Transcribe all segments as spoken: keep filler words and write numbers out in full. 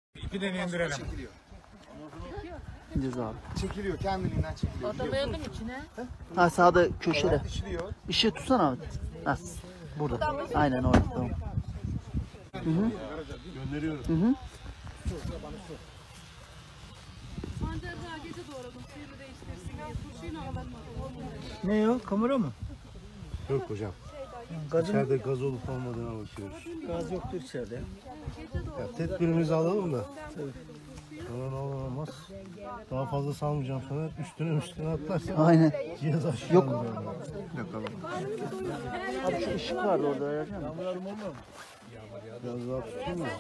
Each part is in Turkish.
İpiden indirelim. Çekiliyor. İneceğiz abi. Çekiliyor, kendiliğinden çekiliyor. Atamayalım içine. Ha sağda köşede. Evet, dişiliyor. Işığı tutsana abi. Ha, burada. Aynen orada. Tamam. Hı hı. Gönderiyoruz. Hı hı. Sancar daha gece doğradım. Suyunu değiştirsin diye. Turşuyla alalım. Ne o? Kamera mı? Yok hocam. Gazın... İçeride gaz olup olmadığına bakıyoruz. Gaz yoktur içeride. Ya tedbirimizi alalım da. Sonra ne olur olmaz. Daha fazla salmayacağım sana. Üstüne üstüne atlarsan. Aynen. Cihaz aşağı. Yok. Yakalım. Abi şu ışık vardı orada. Ayarlayalım. Biraz daha tutayım mı?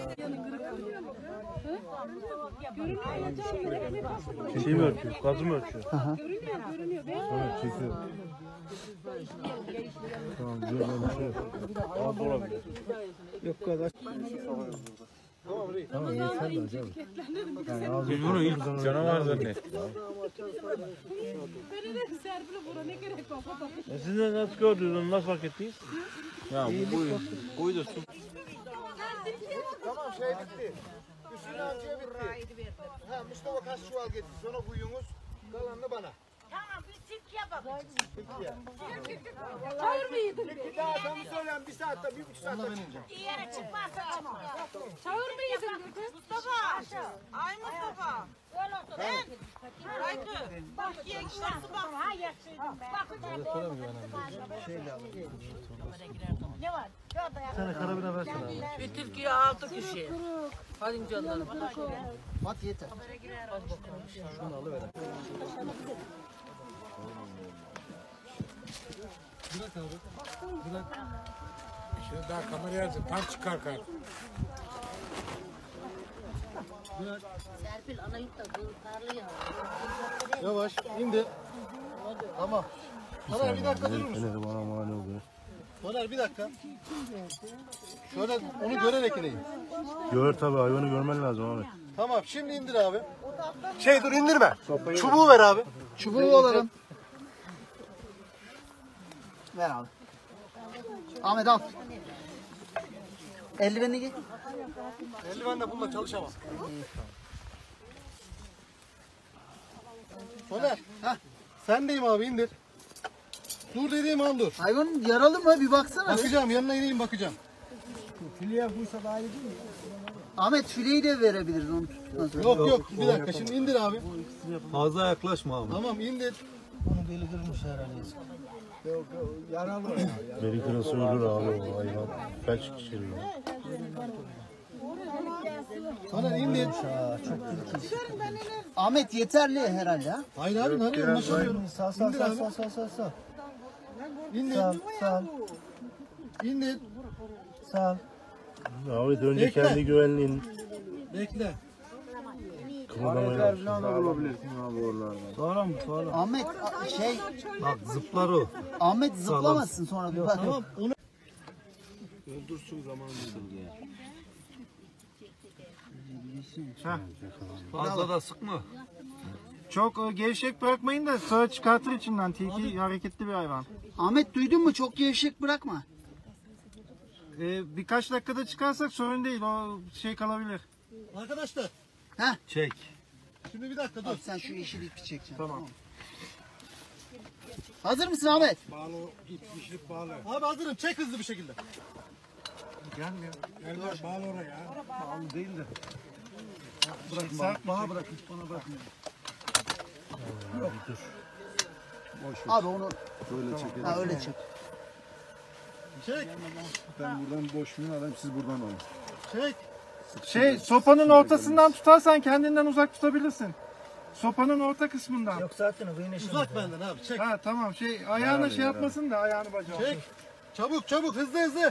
Şey mi ölçüyor? Gazı mı ölçüyor? Aha. Sonra çekiyor. Tamam, güzel ölçüyor. Ama olabilir. Yok kadar. Tamam yeter de hocam. Yani ağzı Biz bunu ilk canavar zannettik. E siz de nasıl gördünüz onu, nasıl fark ettiniz? Ya bu boy, boy da su. Tamam şey bitti. Üstüne acıya bitti. Ha, Mustafa kaç çuval getir. Sonra kuyunuz. Kalanını bana. Tamam biz tilkiye bakacağız. Tilkiye. Çağır mı yedin? Tilki daha tam söyleyeyim bir saatte, bir buçuk saatte bineceğim. Bir yere çıkmazsa çıkmaz. Çağır mı yedin? Mustafa. Ay Mustafa. Öyle olsun. Ben. Aykı. Bak yiyen nasıl bak. Ha yaşıyordum ben. Bakacağım. Ne var? Sen de karabine versene abi. Bir tilkiye altı kişi. Hadi canlarım. Mat yeter. Şimdi daha kameraya açın. Tam çıkar kar. Serpil ana yut da karlı ya. Yavaş, indi. Tamam. Soner bir dakika durur musun? Fener bana mani oluyor. Soner bir dakika. Şöyle onu görerek ineyim. Gör tabii, hayvanı görmen lazım Ahmet. Tamam şimdi indir abi. Şey dur indirme. Çubuğu ver abi. Çubuğu alalım. Ver abi. Ahmet al. Eldivenini giy. Eldivenle bununla çalışamam. Soner. Heh. Sendeyim abi indir. Dur dediğim an dur. Hayvan yaralı mı? Bir baksana. Bakacağım yanına ineyim bakacağım. Ahmet fileyi de verebiliriz onu tuttuktan sonra. Yok yok bir dakika şimdi indir abi. Fazla yaklaşma abi. Tamam indir. Beni kırası ölür abi o hayvan. Felç geçiriyor. Soner indir. Ahmet yeterli herhalde ha. Hayır abi hani anlaşamıyorum. Sağ sağ İndir sağ abi. sağ sağ sağ sağ. İndir. Sağ sağ İndir. sağ. Ahmet önce Bekle. kendi güvenliğin Bekle. kımıldamayı Sağlam mı? Sağlam. Ahmet a- şey Bak zıplar o. Ahmet zıplamasın sonra bir bak. Tamam onu Öldürsün zamanı diye. Fazla da sıkma. Çok e, gevşek bırakmayın da sağa çıkartır içinden. Tilki hareketli bir hayvan. Ahmet duydun mu? Çok gevşek bırakma. E, birkaç dakikada çıkarsak sorun değil. O şey kalabilir. arkadaşlar. Çek. Şimdi bir dakika dur. Abi sen şu yeşil ipi çekeceksin. Tamam. Hazır mısın Ahmet? Abi hazırım çek hızlı bir şekilde. Abi onu öyle çek. Ha öyle çek. Çek. Ben buradan boş muyum alayım, siz buradan alın. Çek. Şey sopanın ortasından tutarsan kendinden uzak tutabilirsin. Sopanın orta kısmından. Yok zaten o güneşin. Uzak benden abi çek. Ha tamam şey ayağına şey yapmasın da ayağını bacağını. Çek. Çabuk çabuk hızlı hızlı.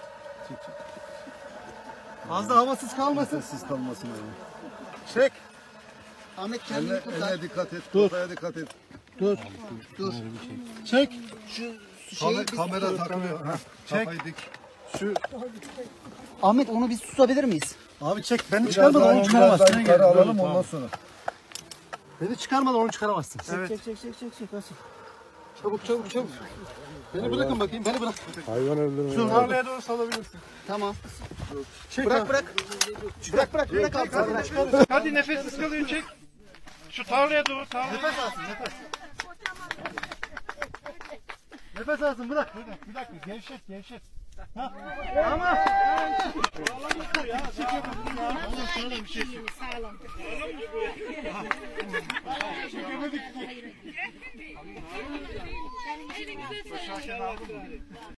Fazla havasız kalmasın. Siz kalmasın abi. Çek. Ahmet kendini tutar. dikkat et, kafaya dikkat et. Dur. Dur. Çek. Şu şeyi biz Kamera takılıyor. Ha, kafayı dik. Şu Ahmet onu biz tutabilir miyiz? Abi çek. Beni çıkarmadan onu çıkaramazsın. yukarı alalım ondan sonra. Beni çıkarmadan onu çıkaramazsın. Evet. Çek çek çek çek çek. Asıl. Çabuk çabuk çabuk. Beni bırakın bakayım, beni bırak. Hayvan öldürme. Şu tarlaya doğru salabilirsin. Tamam. Bırak bırak. Bırak bırak bırak abi. Hadi nefessiz kalıyor çek. Şu tarlaya doğru tarlaya. Nefes alsın nefes. Nefes alsın bırak. Bir dakika gevşet gevşet. Sağlam.